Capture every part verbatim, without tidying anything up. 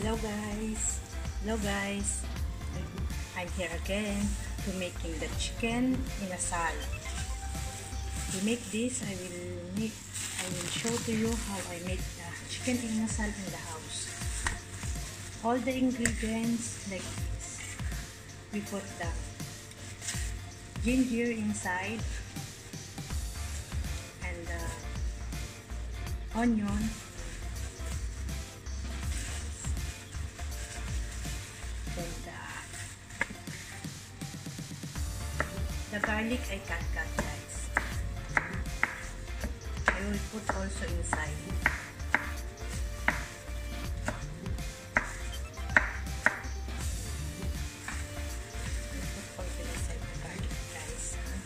Hello guys, hello guys. I'm here again to making the chicken inasal. To make this, I will make, I will show to you how I make the chicken inasal in the house. All the ingredients like this. We put the ginger inside and the onion. Then the, the garlic I cut cut guys. I will put also inside. I put also inside the garlic guys.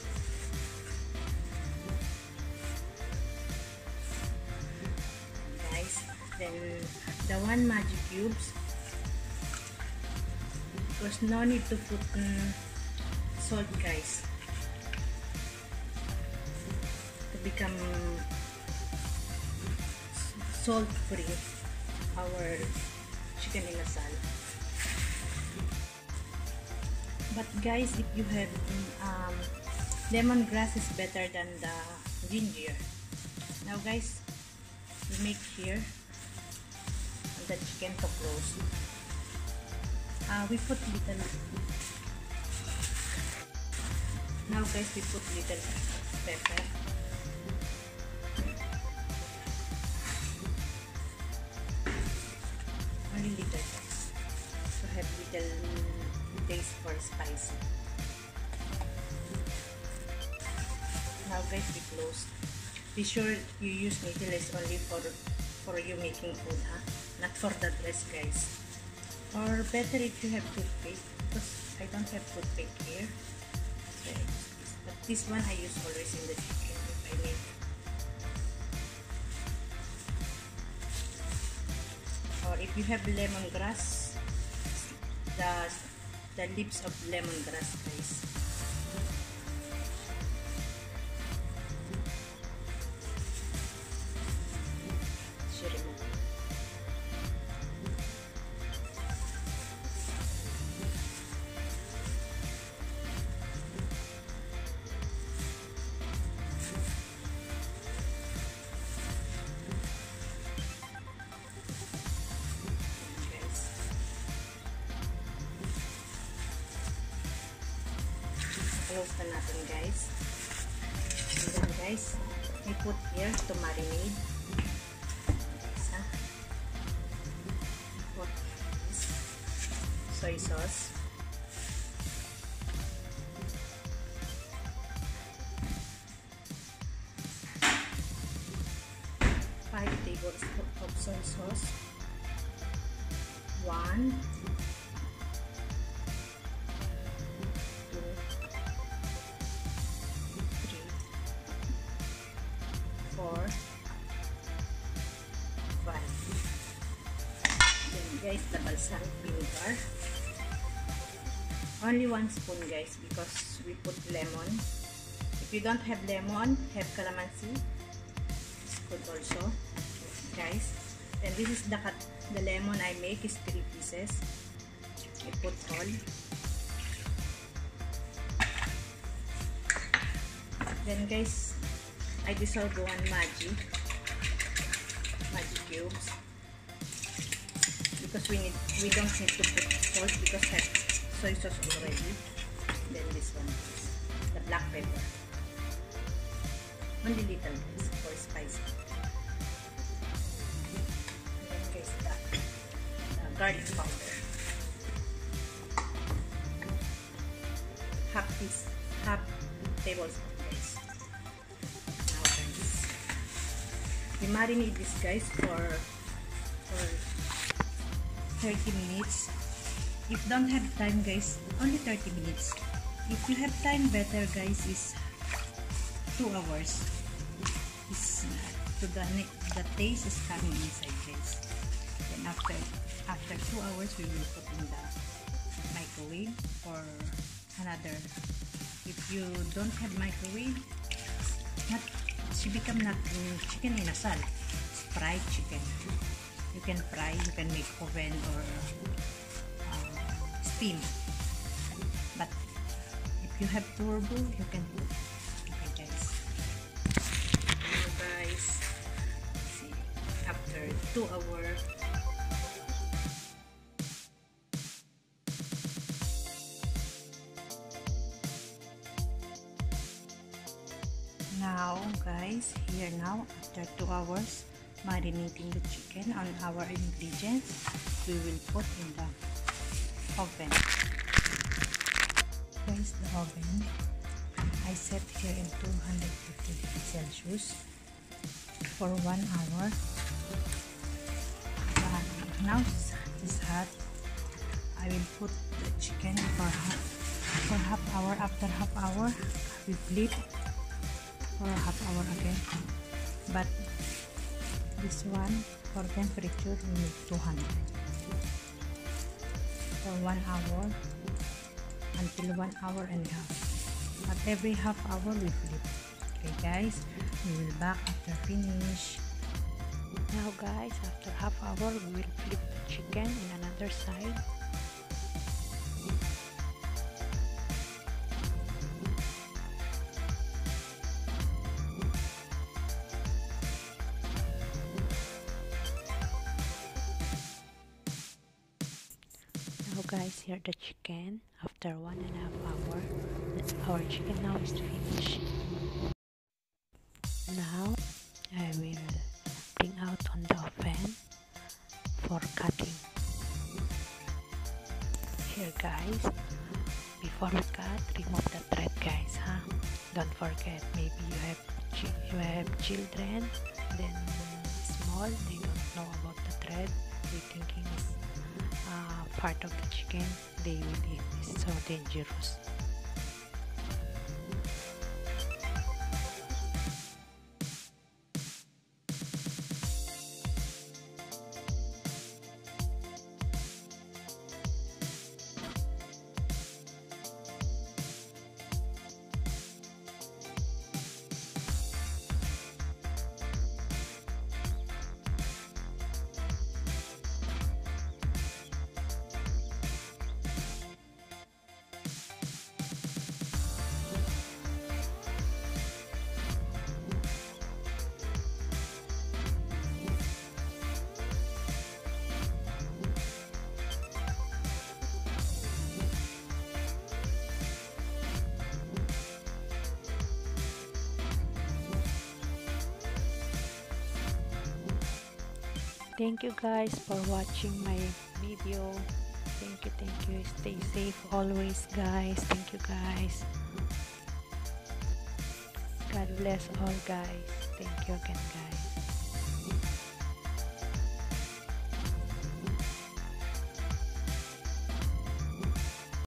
Guys, then the one magic cubes. Because no need to put um, salt guys to become salt free our chicken inasal. But guys, if you have um, lemongrass is better than the ginger. Now guys, we make here the chicken to close. Uh, we put little now guys we put little pepper, only little guys, to have little taste for spicy. Now guys we close. Be sure you use needles only for for you making food, huh? Not for the rest guys. Or better if you have toothpick, because I don't have toothpick here. So I use this. But this one I use always in the chicken if I make. Or if you have lemongrass, the the leaves of lemongrass guys. Should remove. Close na natin guys. And then guys, we put here to marinate. Guys, ha? Put this soy sauce. Five tablespoons of soy sauce. One. Four, five. Then guys, the balsamic vinegar. Only one spoon guys, because we put lemon. If you don't have lemon, have calamansi. It's good also, guys. And this is the the lemon I make is three pieces. I put all. Then guys, I dissolve one magic magic cubes because we need we don't need to put salt because I have soy sauce already. Then this one is the black pepper, only little guys for spicy. And then guys the, the garlic powder, half piece half tablespoon guys. We marinate this guys for for thirty minutes. If don't have time guys, only thirty minutes. If you have time, better guys is two hours. Is to the the taste is coming inside guys. Then after after two hours, we will put in the microwave or another. If you don't have microwave, not she become not um, chicken inasal, it's fried chicken. You can fry, you can make oven or uh, steam. But if you have turbo, you can cook. Okay guys. Now guys, see, after two hours, now guys, here now after two hours marinating the chicken on our ingredients, we will put in the oven. Guys, the oven I set here in two hundred fifty degrees Celsius for one hour. But now it's hot. I will put the chicken for half, for half hour. After half hour, we flip for half hour again. But this one for temperature we need two hundred for one hour until one hour and a half. At every half hour we flip. Okay guys, we will back after finish. Now guys, after half hour we will flip the chicken in another side. Now guys, here the chicken after one and a half hour. Our chicken now is finished. Now I will bring out on the oven for cutting. Here guys, before we cut, remove the thread guys, huh? Don't forget, maybe you have you have children, then small, they don't know about the thread, they thinking it's uh, part of the chicken, they will eat. It's so dangerous. Thank you guys for watching my video. Thank you, thank you. Stay safe always guys. Thank you guys. God bless all guys. Thank you again guys.